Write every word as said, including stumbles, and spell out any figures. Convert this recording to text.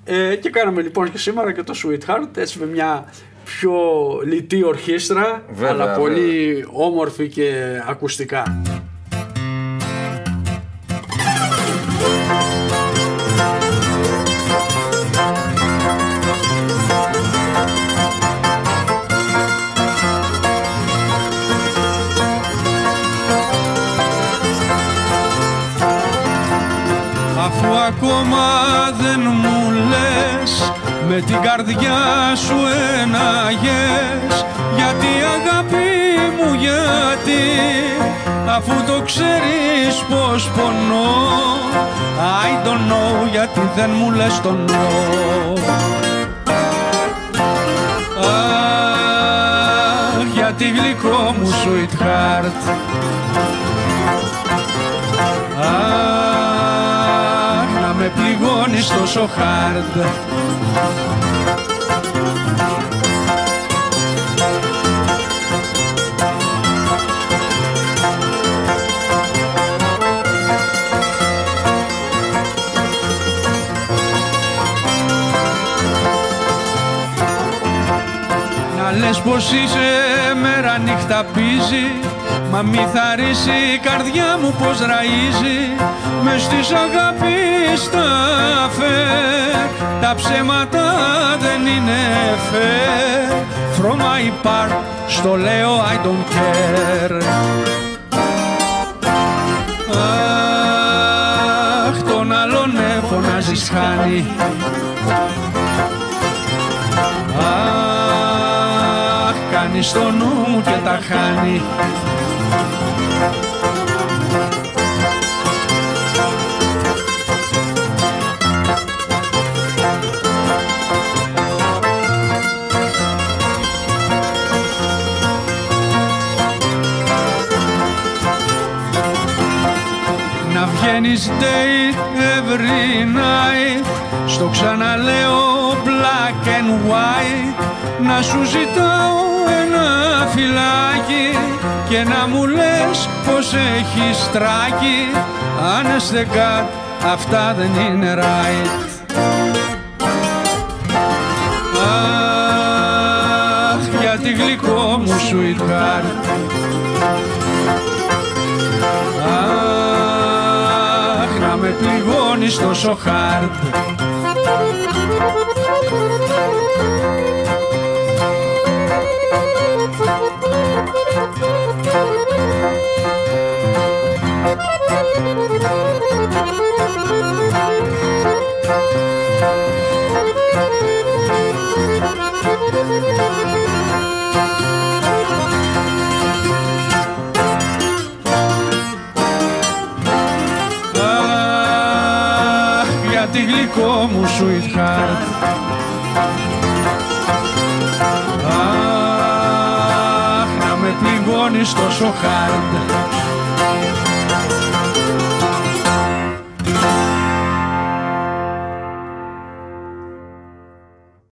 Ε, και κάναμε λοιπόν και σήμερα και το Sweetheart, έτσι με μια πιο λιτή ορχήστρα, βέβαια, αλλά πολύ βέβαια. Όμορφη και ακουστικά. Αφού ακόμα δεν μου λες με την καρδιά σου ένα yes, γιατί αγάπη μου γιατί, αφού το ξέρεις πως πονώ, I don't know, γιατί δεν μου λες το no. Αχ, γιατί γλυκό μου sweetheart. Αχ, να με πληγώνεις τόσο hard. Να λες πως είσαι μέρα νύχτα πίζει, μα μη θαρρήσει η καρδιά μου πως ραΐζει. Μες της αγάπης τα φε, τα ψέματα δεν είναι φε. From my part, στο λέω I don't care. Αχ, τον άλλον ναι φωνάζεις χάνει. Αχ, κάνει στο νου μου και τα χάνει. Να βγαίνεις date every night, στο ξαναλέω black and white, να σου ζητάω ένα φυλάκι και να μου λες πως έχεις τράκι. Honest to God, αυτά δεν είναι right. Αχ, γιατί γλυκό μου sweetheart. Αχ, να με πληγώνεις τόσο hard. Αχ, γιατί γλυκό μου sweetheart. Αχ, να με πληγώνεις τόσο hard.